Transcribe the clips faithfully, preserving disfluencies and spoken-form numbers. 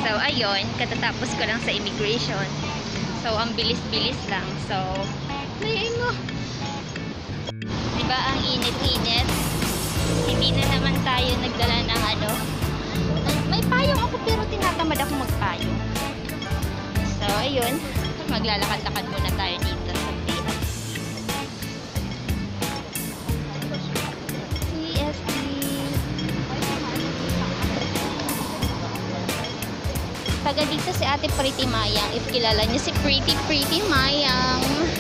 So, ayun, katatapos ko lang sa immigration. So, ang bilis-bilis lang. So, ayun mo. Diba ang init-init? Hindi na naman tayo nagdala ng ano. May payong ako pero tinatamad ako magpayong. So, ayun. Maglalakad-lakad muna tayo dito sa place. C S D. Taga dito si Ate Pretty Mayang. If kilala niyo si Pretty Pretty Mayang.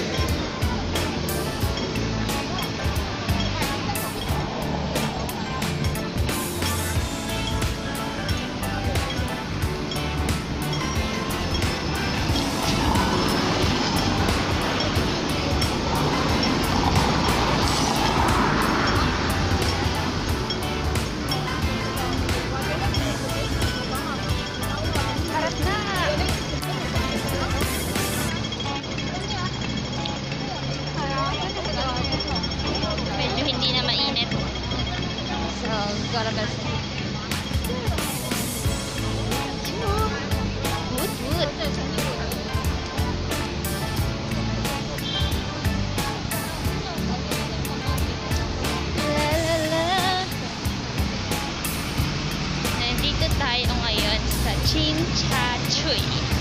Nandito tayo ngayon sa Chim Cha Tsui.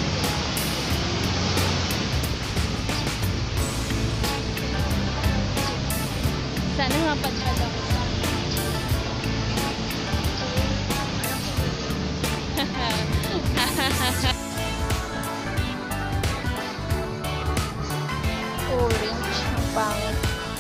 Sana mapadpad ako. Orange, ang pangit.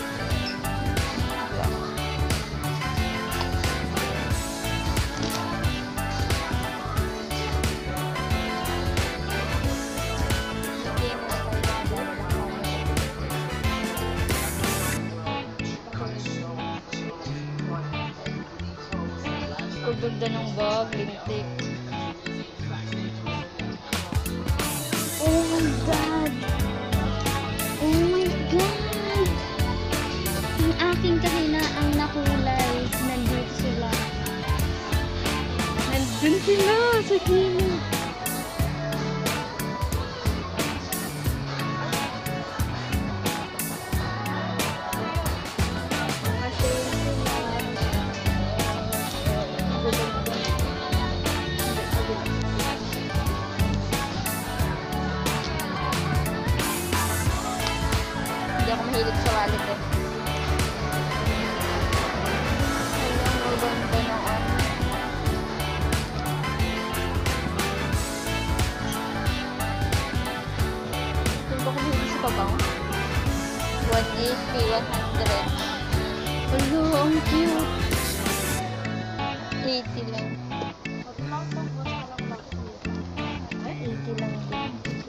Ang ganda ng bag, lintik. Oh my God! Oh my God! Ang aking kahina ang nakulay. Nandito sila. Nandun sila sa gilid. Hindi ako mahilig sa wallet eh. Alam, ang ganda na ano. Kung ba ko mahilig sa pabango? one eighty, one hundred. Hello, ang cute. eighty lang. eighty lang din.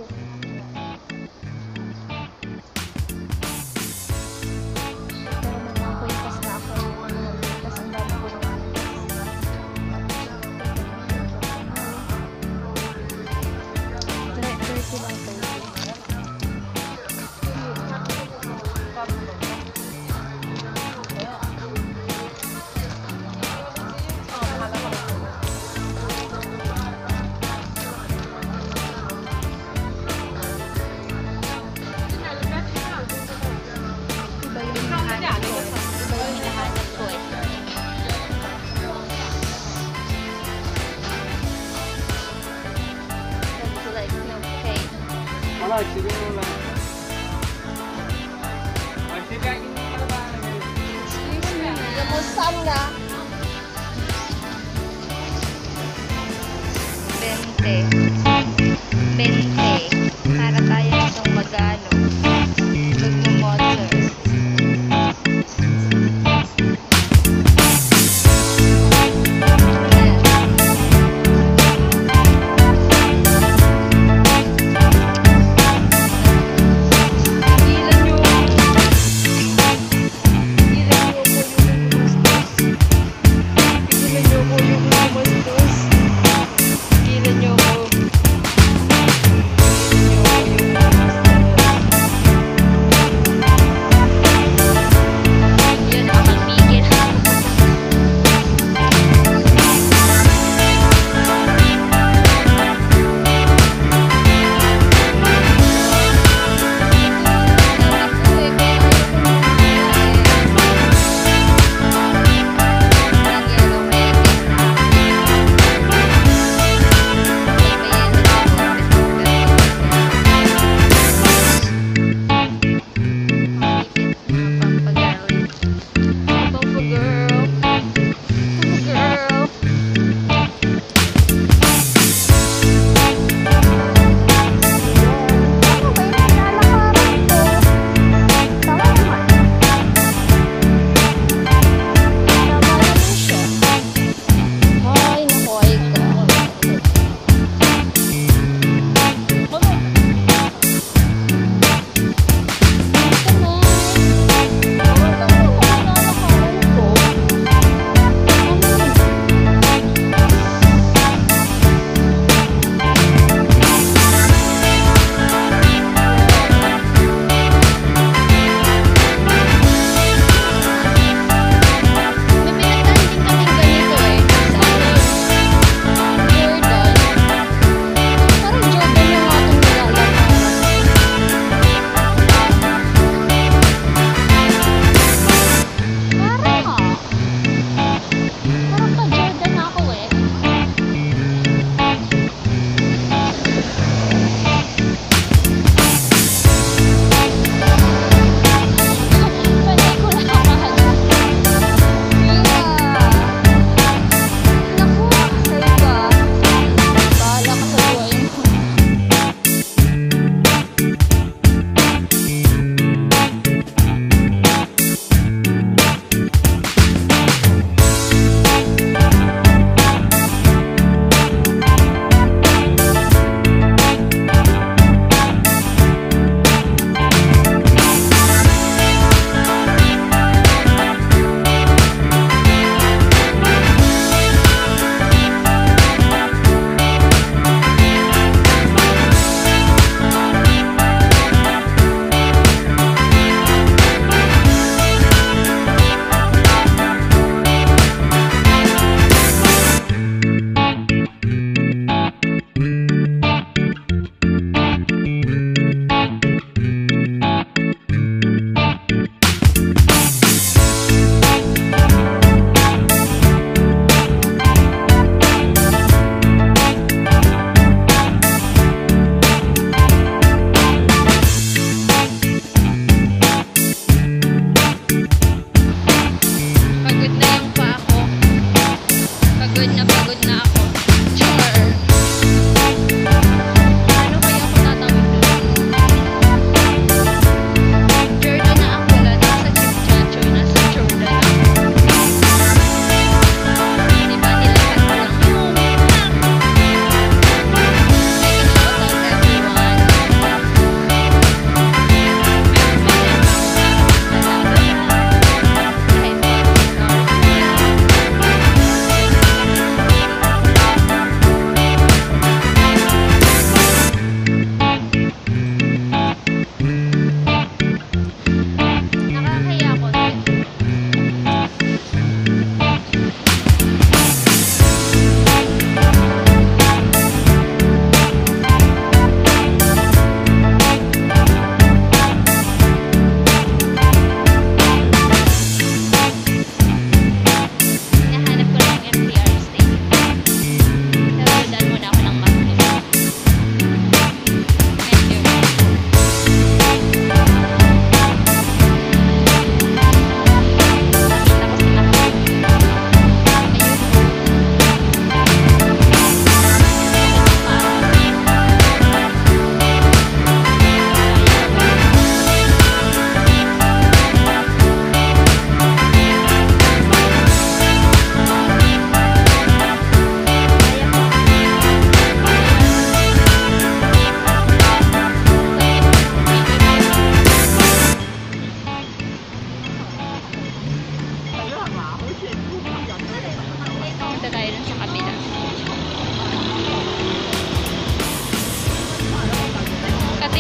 Wala, sige mo lang. Magsigayin mo ka ba? Excuse me. Namusam na. Bente. Bente. Para tayo itong magano. Magmumotor. Gila nyo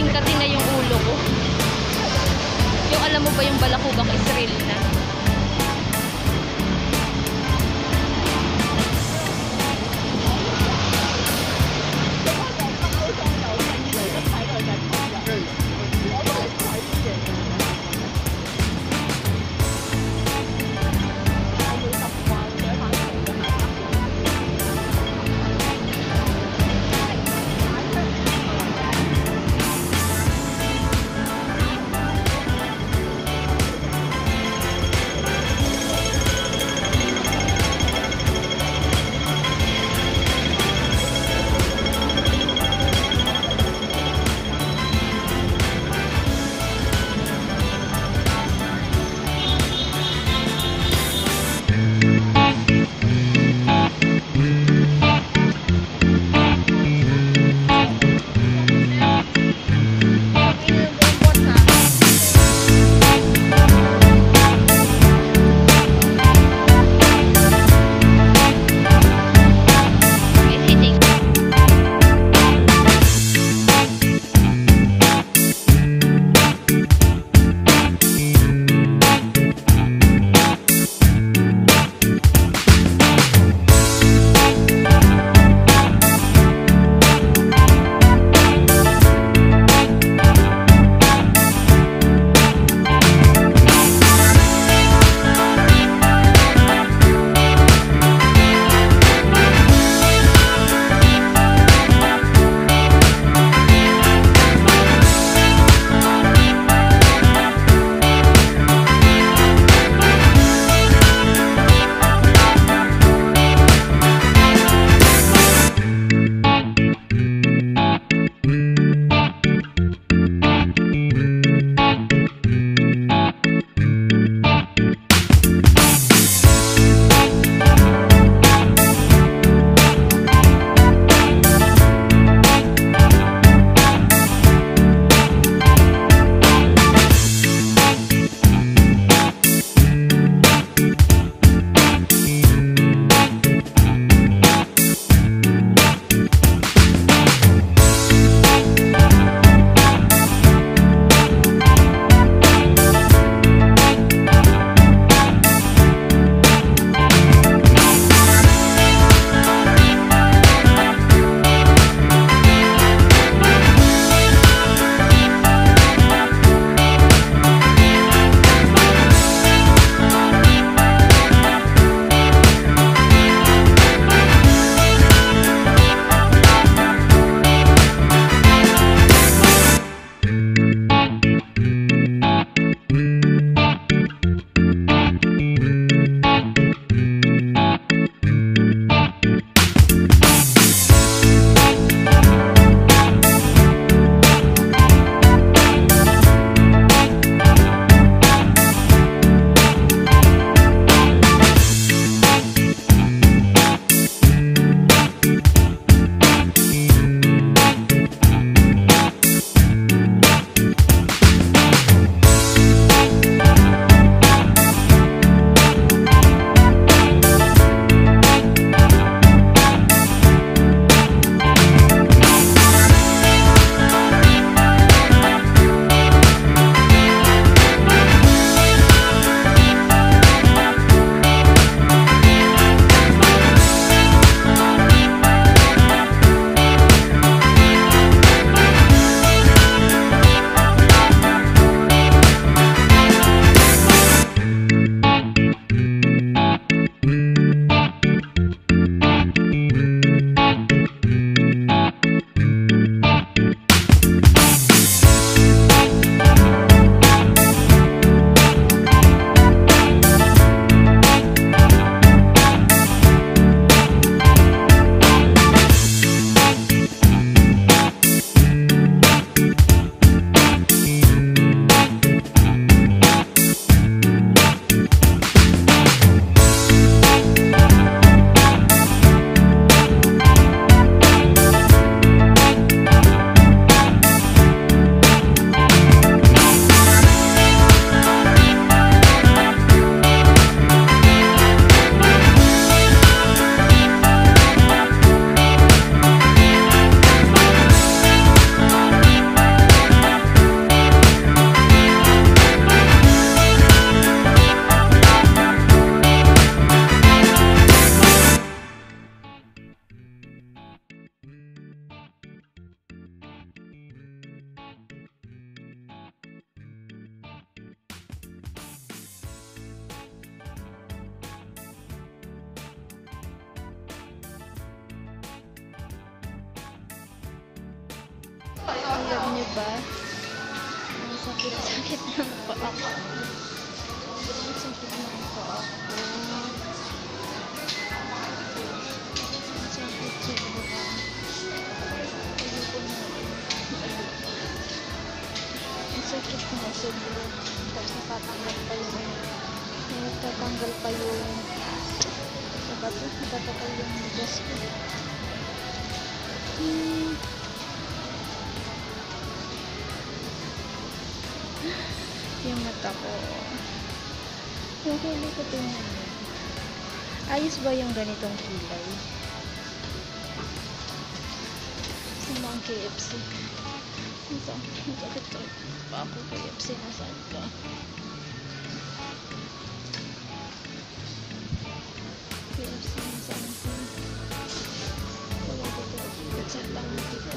kati na yung ulo ko. Yung alam mo ba yung balakubak is real na. ba? Ang sakit-sakit ng paa ko. Ang sakit ng paa ko. Ang sakit sobra. Ayoko na. Ang sakit na sobra. Tapos natatanggal pa yung natatanggal pa yung diba ito? Natatanggal yung gas ko. Hmm. Yung mata ko. Yung huli ko tingnan mo. Ayos ba yung ganitong kilay? Sama ang K F C. Ito, nakakit ko pa ako K F C. Nasaan ka? K F C nasaan ka? Wala ko ito. Saan lang dito?